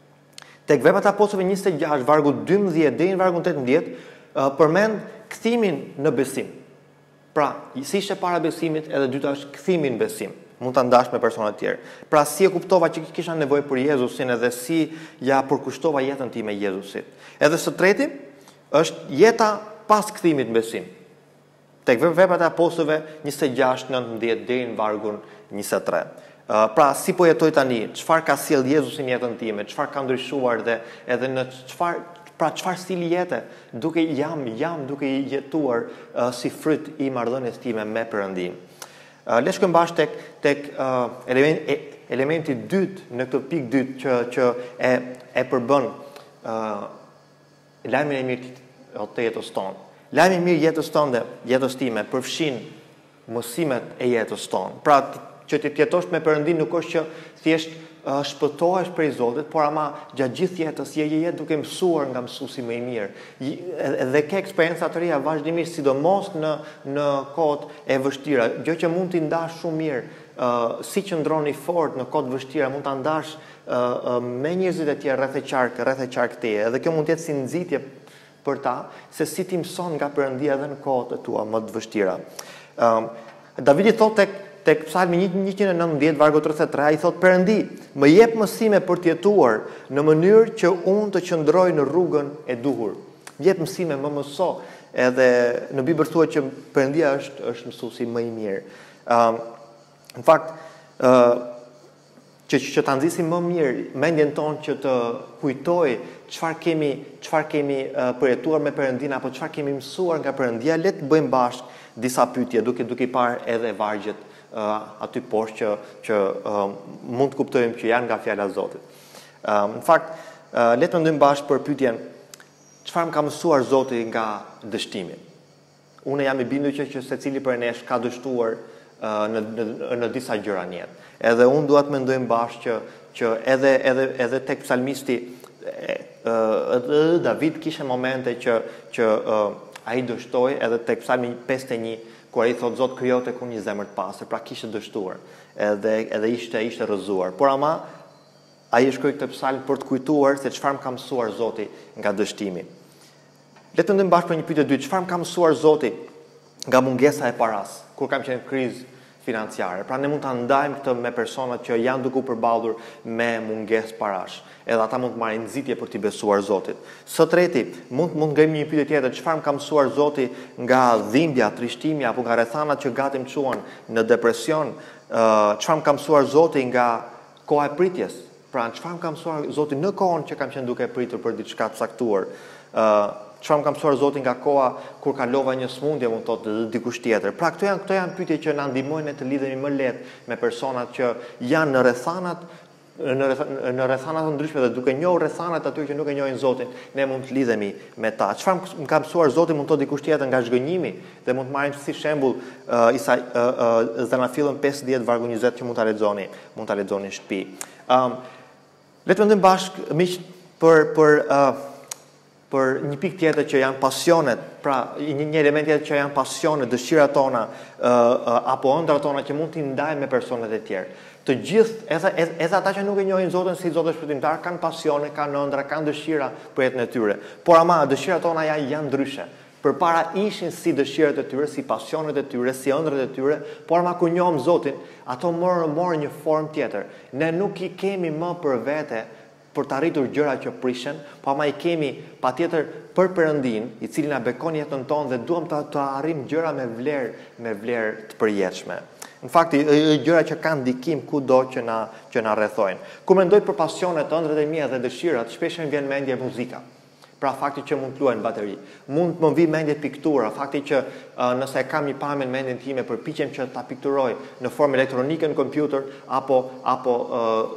tek Veprat e Apostujve njëzet e gjashtë, vargu dymbëdhjetë deri në vargun tetëmbëdhjetë, përmend kthimin në besim. Pra, si ishte para besimit, edhe dyta është kthimi në besim. Mund ta ndash me persona të tjerë. Pra, si e kuptova që kisha nevojë për Jezusin edhe si ja përkushtova jetën time Jezusit. Edhe së treti është jeta pas kthimit në besim. Tek Veprat e Apostujve njëzet e gjashtë nëntëmbëdhjetë deri në vargun njëzet e tre. Uh, pra, si po jetoj tani, çfarë ka sjell Jezusi në jetën time, çfarë ka ndryshuar dhe edhe në çfarë pra çfarë stili jete duke jam jam duke jetuar uh, si fryt i marrëdhënies time me Perëndin. Uh, le shkojmë bashkë tek tek uh, element, e, elementi i dytë në këtë pikë dytë që që e e përbën uh, lajmin e mirë të jetës tonë. Lajmi i mirë jetës tonë, jetës time përfshin mësimet e jetës tonë. Pra që të jetosh me Perëndin nuk është që thjesht uh, shpëtohesh prej Zotit, por ama gjatë gjithë jetës je je duke mësuar nga mësuesi më i mirë. Dhe ke eksperjenca të reja vazhdimisht, sidomos në në kohët e vështira, gjë që mund t'i ndash shumë mirë, uh, si qëndroni fort në kohët vështira, mund ta ndash uh, uh, me njerëzit e tjerë rreth e qark, rreth e qark teje. Edhe kjo mund të jetë si nxitje për ta, se si ti mëson nga Perëndia edhe në kohët e tua më të vështira. Um, Davidi thotë tek tek Psalmi njëqind e nëntëmbëdhjetë vargu tridhjetë e tre, ai thotë: Perëndi, më jep mësime për të jetuar në mënyrë që unë të qëndroj në rrugën e duhur. Më jep mësime, më mëso. Edhe në Bibël thuhet që Perëndia është është mësuesi më i mirë. Um, në fakt, uh, që që ta nxisim më mirë mendjen tonë që të kujtoj çfarë kemi çfarë kemi uh, përjetuar me Perëndin apo çfarë kemi mësuar nga Perëndia, le të bëjmë bashkë disa pyetje duke duke i parë edhe vargjet uh, aty poshtë që që uh, mund të kuptojmë që janë nga fjala e Zotit. Uh, në fakt, uh, le të mendojmë bashkë për pyetjen: çfarë më ka mësuar Zoti nga dështimi? Unë jam i bindur që, që secili prej nesh ka dështuar uh, në, në në disa gjëra në jetë. Edhe unë dua të mendojmë bashkë që që edhe edhe edhe tek psalmisti e, e, David kishte momente që që e, ai dështoi, edhe tek psalmi pesëdhjetë e një kur ai thotë: Zot krijo tek unë një zemër të pastër, pra kishte dështuar. Edhe edhe ishte ishte rrëzuar. Por ama ai e shkroi këtë psalm për të kujtuar se çfarë më ka mësuar Zoti nga dështimi. Le të ndëm bashkë për një pyetje dytë: çfarë më ka mësuar Zoti nga mungesa e paras kur kam qenë në krizë financiare? Pra ne mund ta ndajmë këtë me personat që janë duke u përballur me mungesë parash. Edhe ata mund të marrin nxitje për të besuar Zotit. Së treti, mund mund ngjem një pyetje tjetër: çfarë më ka mësuar Zoti nga dhimbja, trishtimi apo nga rrethanat që gati më çuan në depresion? Çfarë uh, më ka mësuar Zoti nga koha e pritjes? Pra çfarë më ka mësuar Zoti në kohën që kam qenë duke pritur për diçka të caktuar? Uh, Çfarë më ka mësuar Zoti nga koha kur kalova një smundje, mund të thotë dikush tjetër. Pra këto janë këto janë pyetje që na ndihmojnë ne të lidhemi më lehtë me personat që janë në rrethanat në në rrethana të ndryshme dhe duke njohur rrethanat aty që nuk e njohin Zotin, ne mund të lidhemi me ta. Çfarë më ka mësuar Zoti, mund të thotë dikush tjetër, nga zhgënjimi, dhe mund të marrim si shembull uh, isa uh, uh, Zanafillën pesëdhjetë vargu njëzet që mund ta lexoni, mund ta lexoni në shtëpi. Um, le të mendojmë bashkë miq për për uh, për një pikë tjetër që janë pasionet, pra një, një element tjetër që janë pasionet, dëshirat tona, uh, uh, apo ëndrat tona që mund t'i ndajmë me personat e tjerë. Të gjithë, edhe, edhe ata që nuk e njohin Zotin si Zotin shpëtimtar, kanë pasione, kanë ëndra, kanë dëshira për jetën e tyre. Por ama, dëshirat tona janë, janë ndryshe. Përpara ishin si dëshirat e tyre, si pasionet e tyre, si ëndrat e tyre, por ama kur njohëm Zotin, ato morën morën një formë tjetër. Ne nuk i kemi më për vete për të arritur gjëra që prishen, po ama i kemi patjetër për Perëndin, i cili na bekon jetën tonë dhe duam të, të arrijmë gjëra me vlerë, me vlerë të përjetshme. Në fakt, gjëra që kanë ndikim kudo që na që na rrethojnë. Kur mendoj për pasionet, ëndrat e mia dhe dëshirat, shpesh më vjen mendje muzika. Pra fakti që mund të luaj në bateri. Mund të më vi mendje piktura, fakti që uh, nëse kam një pamje në mendjen time, përpiqem që ta pikturoj në formë elektronike në kompjuter apo apo uh,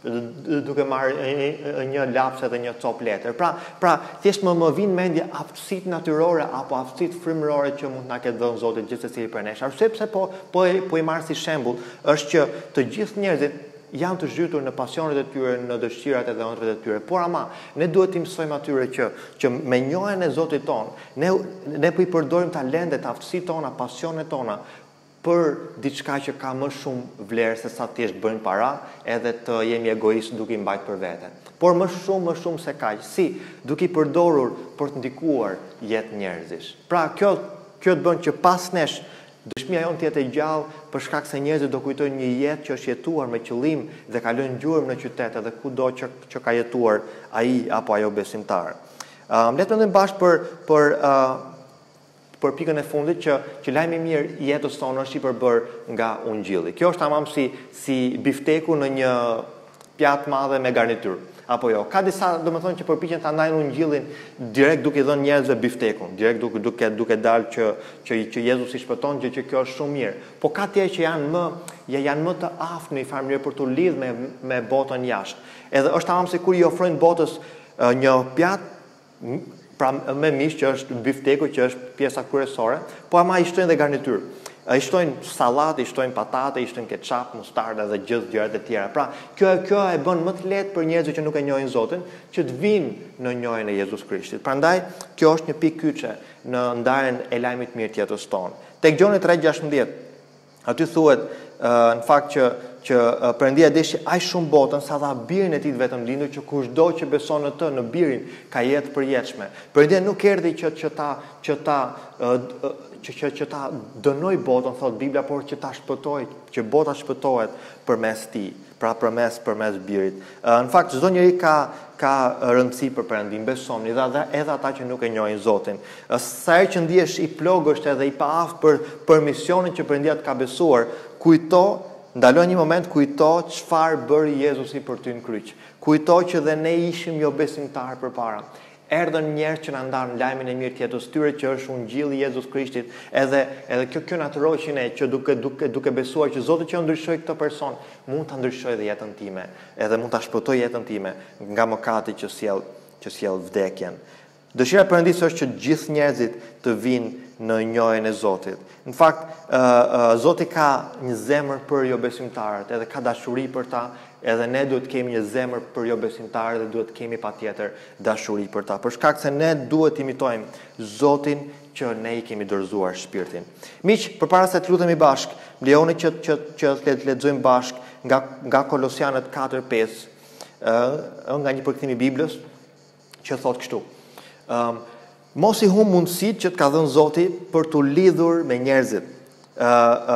duke marrë një lapse dhe një copë letër. Pra, pra thjesht më më vinë mendje aftësitë natyrore apo aftësitë frymërore që mund na ketë dhënë Zoti gjithsesi për ne. Arsye pse po po e, po i marr si shembull është që të gjithë njerëzit janë të zhytur në pasionet e tyre, në dëshirat edhe ëndrat e tyre. Por ama, ne duhet të mësojmë atyre që që me njohjen e Zotit ton, ne ne po i përdorim talentet, aftësitë tona, pasionet tona për diçka që ka më shumë vlerë se sa thjesht bëjmë para, edhe të jemi egoist duke i mbajtur për veten. Por më shumë, më shumë se kaq, si duke i përdorur për të ndikuar jetë njerëzish. Pra kjo kjo të bën që pas nesh dëshmia jonë të jetë e gjallë për shkak se njerëzit do kujtojnë një jetë që është jetuar me qëllim dhe ka lënë gjurmë në qytet edhe kudo që që ka jetuar ai apo ajo besimtar. Um, le të mendojmë bashkë për për uh, për pikën e fundit që që lajmi i mirë i jetës tonë është i përbërë nga ungjilli. Kjo është tamam si si bifteku në një pjatë madhe me garnitur. Apo jo, ka disa, domethënë, që përpiqen ta ndajnë ungjillin direkt duke i dhënë njerëzve biftekun, direkt duke duke duke dalë që që që Jezusi shpëton, gjë që kjo është shumë mirë. Po ka tjerë që janë më janë më të aftë në një farë mënyrë për të lidhur me me botën jashtë. Edhe është tamam sikur i ofrojnë botës uh, një pjatë pra me mish që është bifteku që është pjesa kryesore, po ama i shtojnë dhe garnityr. I shtojnë sallatë, i shtojnë patate, i shtojnë ketchup, mustardë dhe gjithë gjërat e tjera. Pra, kjo kjo e bën më të lehtë për njerëzit që nuk e njohin Zotin që të vinë në njohjen e Jezus Krishtit. Prandaj, kjo është një pikë kyçe në ndarjen e lajmit mirë të jetës tonë. Tek Gjoni tre gjashtëdhjetë, aty thuhet uh, në fakt që që uh, Perëndia deshi aq shumë botën sa dha birin e tij vetëm lindur që kushdo që beson në të, në birin, ka jetë përjetshme. Perëndia nuk erdhi që që ta që ta uh, që, që që ta dënoi botën, thot Bibla, por që ta shpëtoi, që bota shpëtohet përmes tij, pra përmes përmes birit. Uh, në fakt çdo njeri ka ka rëndësi për Perëndin, besoni, dhe edhe ata që nuk e njohin Zotin. Uh, sa herë që ndihesh i plogësht edhe i paaftë për për misionin që Perëndia të ka besuar, kujto Ndaloj një moment, kujto çfarë bëri Jezusi për ty në kryq. Kujto që dhe ne ishim jo besimtar përpara. Erdhën njerëz që na ndan lajmin e mirë të jetës tyre që është ungjilli i Jezus Krishtit, edhe edhe kjo kjo na troqi ne që duke duke duke besuar që Zoti që ndryshoi këtë person, mund ta ndryshojë dhe jetën time, edhe mund ta shpëtojë jetën time nga mëkati që sjell që sjell vdekjen. Dëshira e Perëndisë është që gjithë njerëzit të vinë në njohjen e Zotit. Në fakt, uh, uh, Zoti ka një zemër për jo besimtarët, edhe ka dashuri për ta, edhe ne duhet të kemi një zemër për jo besimtarët dhe duhet të kemi patjetër dashuri për ta. Për shkak se ne duhet të imitojmë Zotin që ne i kemi dorëzuar shpirtin. Miq, përpara se të lutemi bashk, lejoni që që që të lexojmë bashk nga nga Kolosianët katër pesë, ë nga një përkthim i Biblës që thotë kështu. Um, mos i hum mundësitë që të ka dhënë Zoti për të lidhur me njerëzit. Ë uh,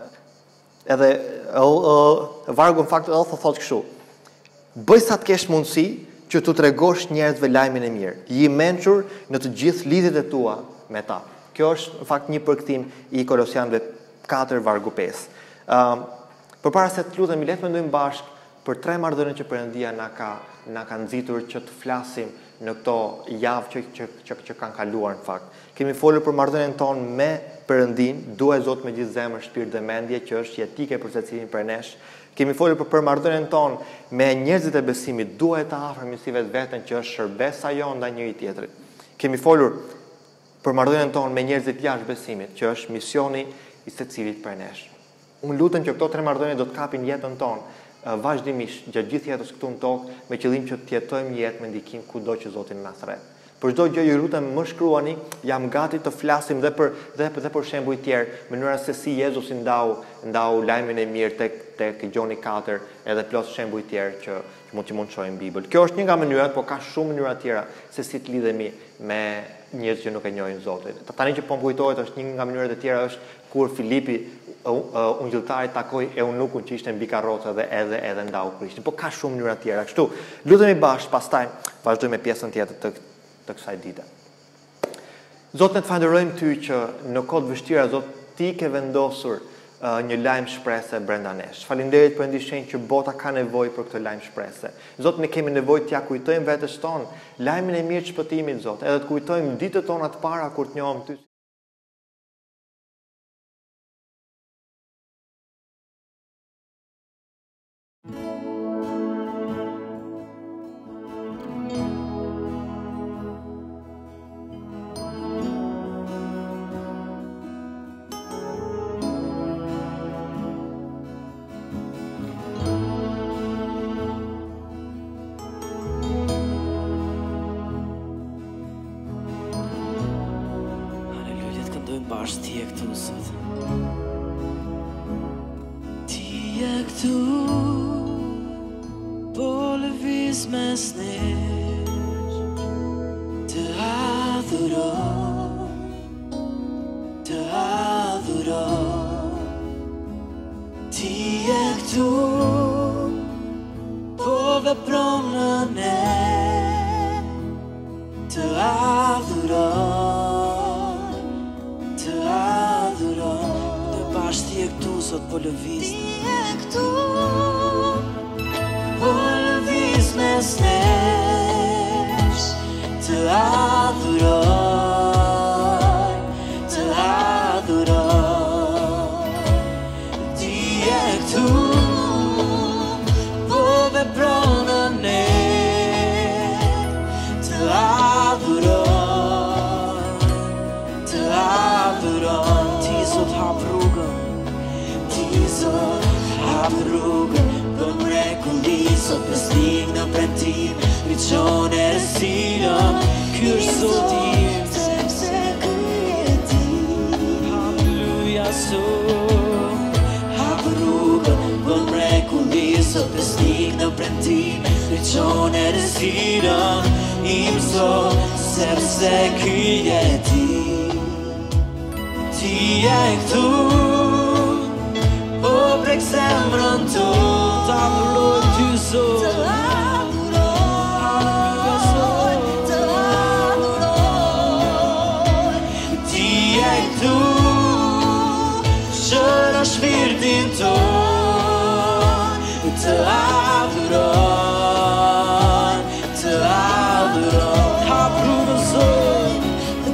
uh, edhe uh, uh, vargu në fakt edhe thotë kështu. Bëj sa të kesh mundësi që të tregosh njerëzve lajmin e mirë. I mençur në të gjithë lidhjet e tua me ta. Kjo është në fakt një përkthim i Kolosianëve katër vargu pesë. Ë um, përpara se të lutemi, le të mendojmë bashk për tre marrëdhënie që Perëndia na ka na ka nxitur që të flasim në këto javë që, që, që, që kanë kaluar në fakt. Kemi folur për marrëdhënien tonë me Perëndin, duaj Zot me gjithë zemër, shpirt dhe mendje, që është jetike për secilin prej nesh. Kemi folur për, për marrëdhënien tonë me njerëzit e besimit, duaj të afërmi si vetveten, që është shërbesa jon ndaj njëri tjetrit. Kemi folur për marrëdhënien tonë me njerëzit jashtë besimit, që është misioni i secilit prej nesh. Unë lutem që këto tre marrëdhënie do të kapin jetën tonë vazhdimisht gjatë gjithë jetës këtu në tokë, me qëllim që të jetojmë një jetë me ndikim kudo që Zoti na thret. Për çdo gjë ju lutem më shkruani, jam gati të flasim dhe për dhe, dhe për shembuj tjerë, mënyra se si Jezusi ndau ndau lajmin e mirë tek tek Gjoni katër, edhe plot shembuj tjerë që, që mund të mund të shohim në Bibël. Kjo është një nga mënyrat, por ka shumë mënyra tjera se si të lidhemi me njerëz që nuk e njohin Zotin. Tani që po më kujtohet, është një nga mënyrat e tjera është kur Filipi ungjilltari takoi eunukun që ishte mbi karrocë dhe edhe edhe ndau Krishtin. Po ka shumë mënyra tjera. Kështu, lutemi bashkë, pastaj vazhdojmë me pjesën tjetër të të kësaj dite. Zot, ne të falenderojmë Ty që në kohë të vështira, Zot, Ti ke vendosur uh, një lajm shprese brenda nesh. Faleminderit për ndihmën që bota ka nevojë për këtë lajm shprese. Zot, ne kemi nevojë t'ja kujtojmë vetes tonë lajmin e mirë të shpëtimit, Zot, edhe të kujtojmë ditët tona të para kur të njohëm Ty. Bashkë ti e këtu sot. Ti e këtu, po lëviz mes nesh, të adhuroj, të adhuroj. Ti e këtu, po vepron në ne, të adhuroj. Ti e këtu sot po lëviz. Ti e këtu po lëviz mes nesh, të adhuroj, të adhuroj. Ti e këtu po vepron në ne, të adhuroj, të adhuroj. Ti sot hap rrugën, Zot, hap rrugën për mrekulli, sot besnik në premtim, riçon e rësirën, ky është Zotim, sepse ky je ti. Halleluja, Zot, hap rrugën për mrekulli, sot besnik në premtim, riçon e rësirën, im Zot, sepse ky je ti. Ti je këtu, prek zemrën tu, të adhuroj Ty Zot, të adhuroj, të adhuroj. Ti je këtu, shëro shpirtin ton, të adhuroj, të adhuroj. Hap rrugën Zot,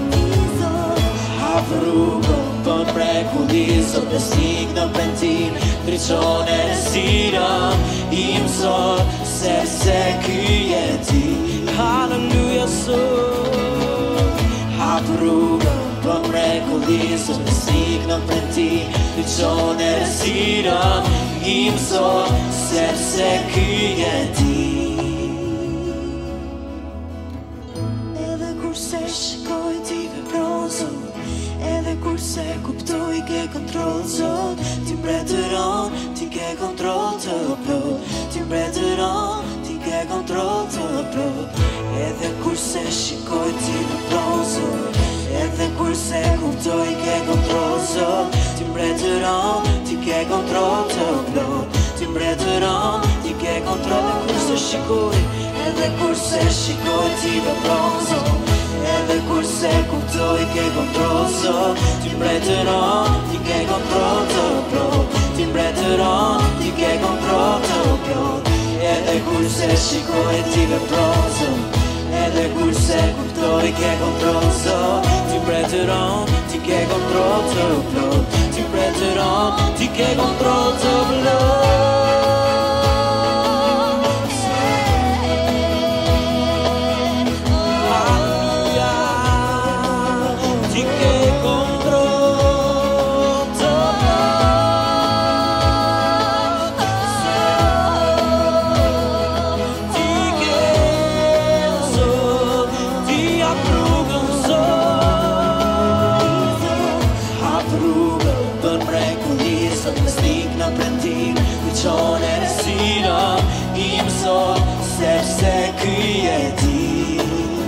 hap rrugën për mrekulli, sot besnik në premtim, riçon e rësirën, im Zot, sepse ky je ti. Halleluja, Zot, hap rrugën për mrekulli, sot besnik në premtim, riçon e rësirën, im Zot, sepse ky je ti. Edhe kurse shikoj Ti vepron Zot, edhe kurse kuptoj ke kontroll Zot, Ti mbretëron, Ti ke kontroll të plot, Ti mbretëron, Ti ke kontroll të plot. Edhe kurse shikoj Ti vepron Zot, edhe kurse kuptoj ke kontroll Zot, Ti mbretëron, Ti ke kontroll të plot, Ti mbretëron, Ti ke kontroll. Edhe kurse shikoj, edhe kurse shikoj Ti vepron Zot, edhe kurse kuptoj ke kontroll Zot, Ti mbretëron, Ti ke kontroll të plot, Ti mbretëron, Ti ke kontroll të plot. Edhe kurse shikoj Ti vepron Zot, edhe kurse kuptoj ke kontroll Zot, Ti mbretëron, Ti ke kontroll të plot, Ti mbretëron, Ti ke kontroll të plot. Ti hapë rrugën për mrekulli, sot besnik në prendim, të qone resira im sot, sepse ky je ti.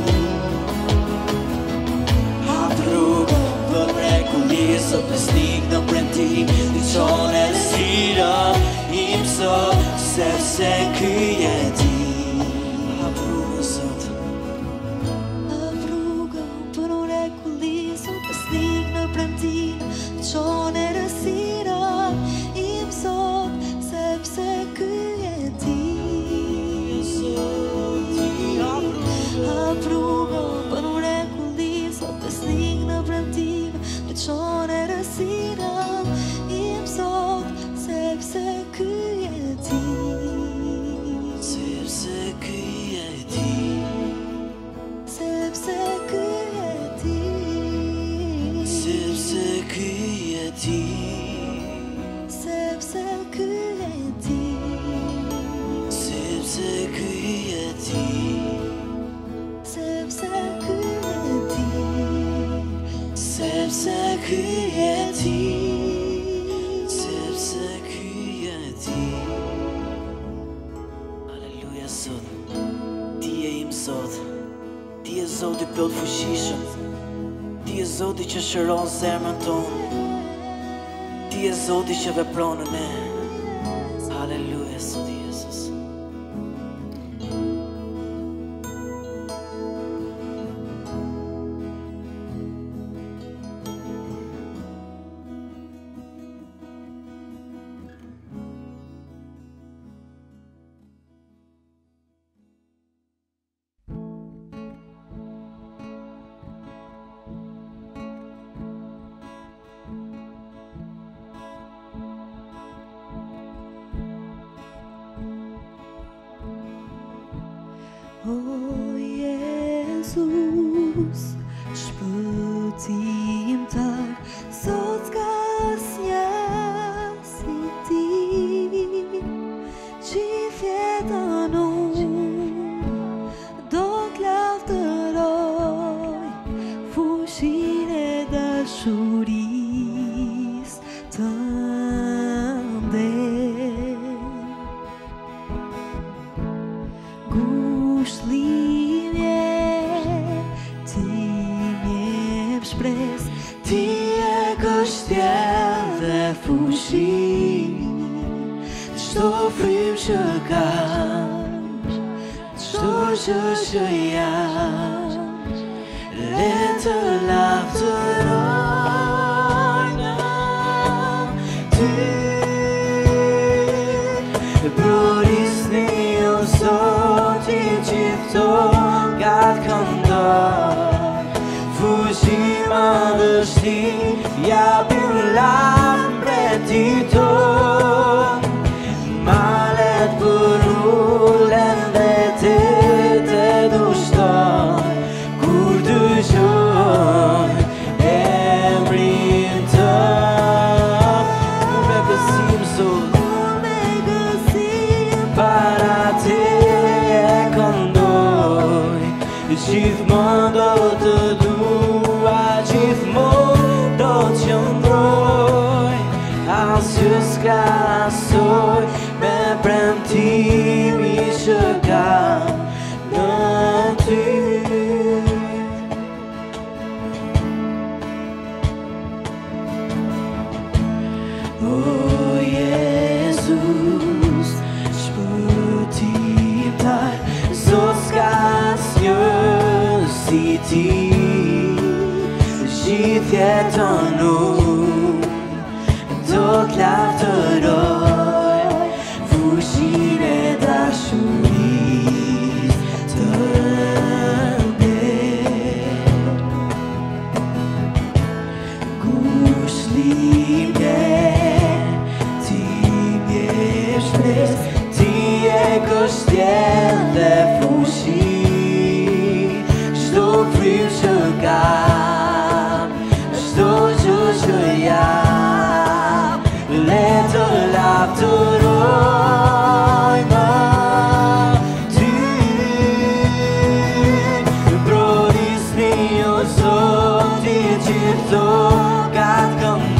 Hapë rrugën për mrekulli, sot besnik në prendim, të qone resira im sot, sepse ky je ti. Hapë rrugën sot. Hapë rrugën për mrekulli, sot besnik në prendim, të qone resira im sot, sepse ky je ti. Hapë rrugën për mrekulli, sot besnik në prendim, të qone resira im sot, sepse ky je ti. Sepse ky je ti. Sepse ky je ti. Sepse ky je ti. Sepse ky je ti. Sepse ky je ti. Sepse ky je ti. Sepse ky je ti. Sepse ky je ti. Aleluja sot. Ti je im sot. Ti je Zoti plot fuqishëm. Ti je Zoti që shëron zemrën tonë. Ti je Zoti që vepron në ne. Aleluja sot Jesus. O Jezus, shpëtimtar, sot s'ka asnjë si ti. Gjithë jetën unë do t'lavdëroj fuqinë e dashurisë tënde. Gushtlimje, ti m'jep shpresë, ti e kështjellë dhe fuqi. Çdo frym që kam, çdo gjë që jam, le të lavdëroj në ty. Brorisni o Zoti gjithë nga të këndoj, fuqi madhështi japim lam breti ton. Malet për ullen dhe te te dushton, kur dëgjoj emrin tënd. Me besim sot, para te e këndoj, gjithmonë do të dua, gjithmonë do t'qëndroj. Asgjë s'ka asoj me premtimi që kam në ty. O Jezus, shpëtimtar, sot s'ka asnjë si ti. Gjithë jetën unë do t'lavdëroj fuqinë e dashurisë tënde. Gushtlimje, ti m'jep shpresë, ti e kështjellë dhe fuqi. Çdo frym që kam, çdo gjë që jam, le të lavdëroj më ty. Brorisni o Zoti gjithë nga të këndoj,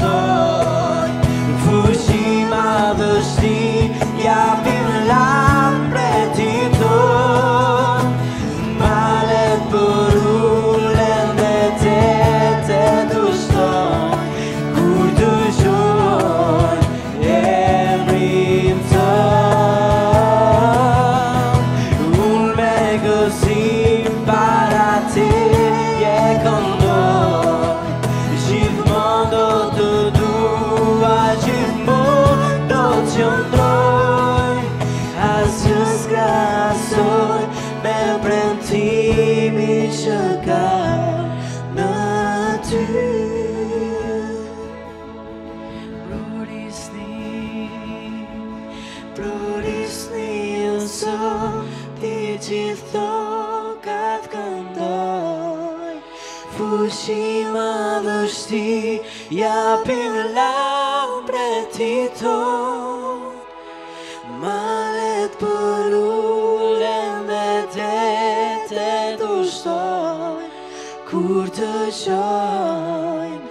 fuqi madhështi, japim lambre ton. Malet për ulen dhe detet ushtojnë, kur të qojnë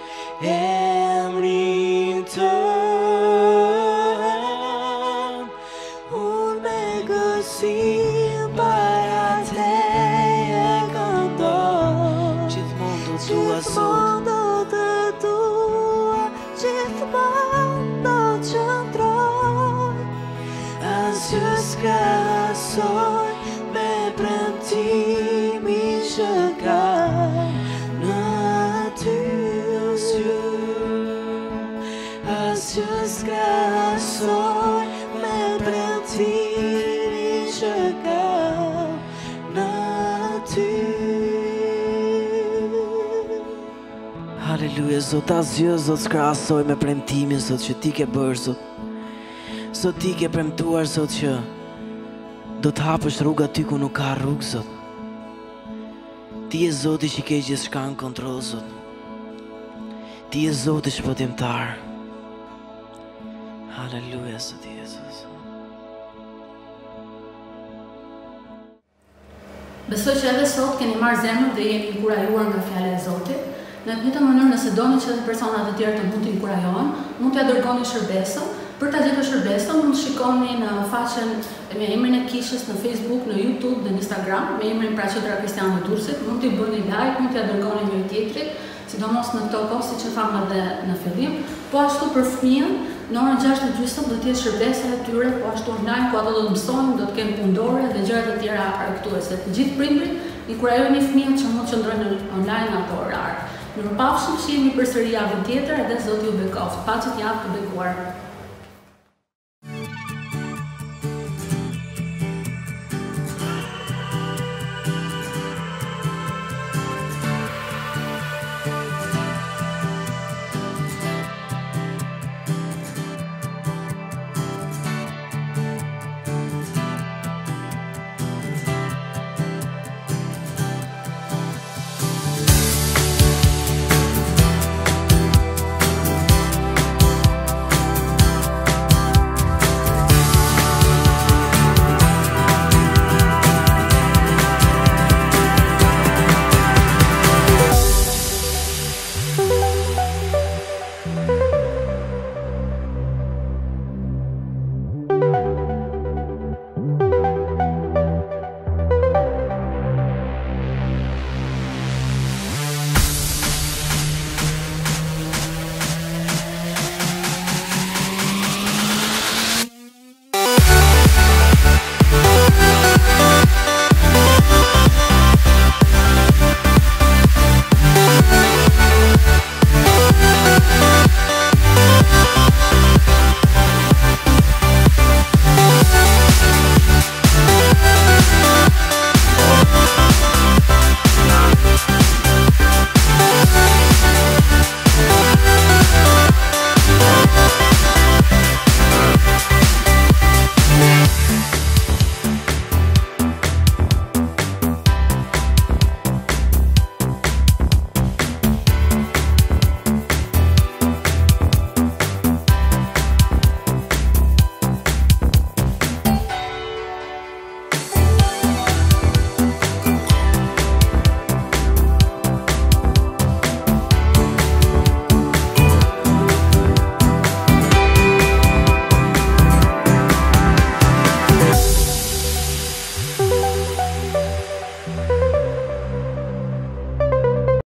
emrin tënë. Unë me gësim para teje këndoj, gjithmonë do t'ua sot, do të tua, gjithmonë do qëndroj. asgjë s'ka asoj me premtimin që kam në ty. Asgjë s'ka asoj me premtimin që kam në ty. Haleluja, Zot, asgjë, Zot, s'ka asoj me premtimin, Zot, që ti ke bërë, Zot. Zot, ti ke premtuar, Zot, që do të hapësh rruga ty ku nuk ka rrugë, Zot. Ti je Zoti që ke gjithçka në kontroll, Zot. Ti je Zoti shpëtimtar. Haleluja, Zot Jezus. Besoj që edhe sot keni marrë zemër dhe jeni inkurajuar nga fjala e Zotit. Në të njëjtën mënyrë, nëse doni që edhe personat e tjerë të mund të inkurajohen, mund t'ia dërgoni shërbesën. Për ta gjetur shërbesën, mund të shikoni në faqen me emrin e kishës në Facebook, në YouTube dhe në Instagram, me emrin pra Qendra Kristiane e Durrësit. Mund t'i bëni like, mund t'ia dërgoni njëri tjetrit, sidomos në këto kohë, siç e thamë edhe në fillim. Po ashtu për fëmijën, në orën gjashtë e gjysmë do të jetë shërbesa e tyre, po ashtu online ku ato do të mësojnë, do të kenë punëdore dhe gjëra të tjera argëtuese. Të gjithë prindrit inkurajojeni fëmijët që mund të qëndrojnë online në ato orare. Mirupafshim, që jemi përsëri javën tjetër, edhe Zoti ju bekoft. Paqet javë të bekuar.